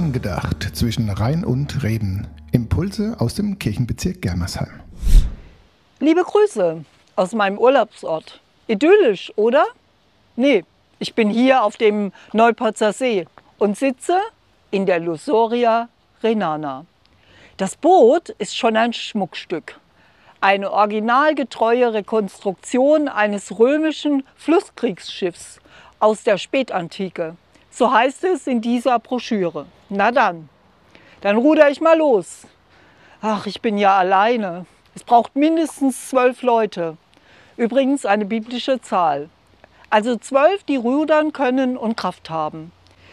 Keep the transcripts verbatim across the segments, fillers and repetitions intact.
Angedacht zwischen Rhein und Reben. Impulse aus dem Kirchenbezirk Germersheim. Liebe Grüße aus meinem Urlaubsort. Idyllisch, oder? Nee, ich bin hier auf dem Neupotzer See und sitze in der Lusoria Renana. Das Boot ist schon ein Schmuckstück. Eine originalgetreue Rekonstruktion eines römischen Flusskriegsschiffs aus der Spätantike. So heißt es in dieser Broschüre. Na dann, dann ruder ich mal los. Ach, ich bin ja alleine. Es braucht mindestens zwölf Leute. Übrigens eine biblische Zahl. Also zwölf, die rudern können und Kraft haben.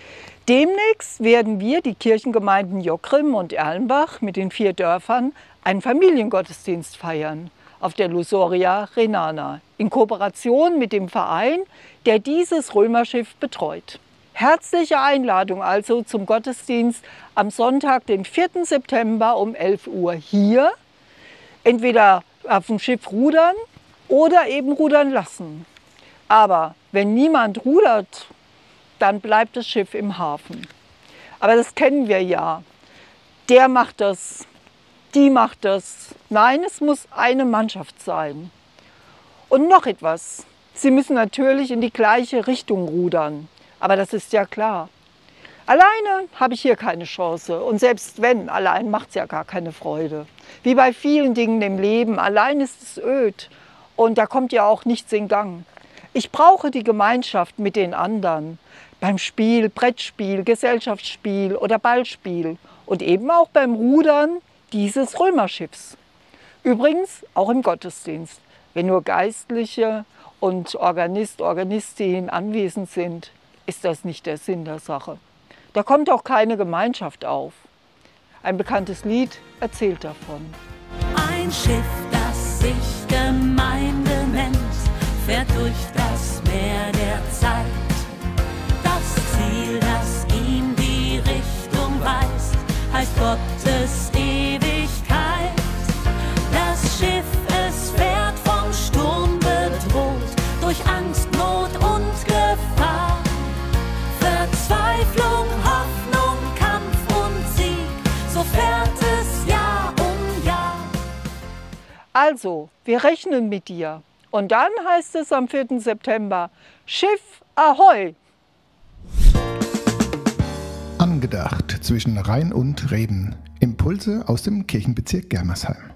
Demnächst werden wir, die Kirchengemeinden Jockrim und Erlenbach mit den vier Dörfern, einen Familiengottesdienst feiern auf der Lusoria Renana in Kooperation mit dem Verein, der dieses Römerschiff betreut. Herzliche Einladung also zum Gottesdienst am Sonntag, den vierten September um elf Uhr hier. Entweder auf dem Schiff rudern oder eben rudern lassen. Aber wenn niemand rudert, dann bleibt das Schiff im Hafen. Aber das kennen wir ja. Der macht das, die macht das. Nein, es muss eine Mannschaft sein. Und noch etwas. Sie müssen natürlich in die gleiche Richtung rudern. Aber das ist ja klar. Alleine habe ich hier keine Chance. Und selbst wenn, allein macht es ja gar keine Freude. Wie bei vielen Dingen im Leben, allein ist es öd. Und da kommt ja auch nichts in Gang. Ich brauche die Gemeinschaft mit den anderen. Beim Spiel, Brettspiel, Gesellschaftsspiel oder Ballspiel. Und eben auch beim Rudern dieses Römerschiffs. Übrigens auch im Gottesdienst. Wenn nur Geistliche und Organist, Organistin anwesend sind, ist das nicht der Sinn der Sache. Da kommt auch keine Gemeinschaft auf. Ein bekanntes Lied erzählt davon. Ein Schiff, das sich Gemeinde nennt, fährt durch das Meer der Zeit. Das Ziel, das ihm die Richtung weist, heißt Gottes Ewigkeit. Das Schiff, es fährt vom Sturm bedroht, durch Angst, Not und Gefahr. Verzweiflung, Hoffnung, Kampf und Sieg, so fährt es Jahr um Jahr. Also, wir rechnen mit dir. Und dann heißt es am vierten September, Schiff Ahoi! Angedacht zwischen Rhein und Reben. Impulse aus dem Kirchenbezirk Germersheim.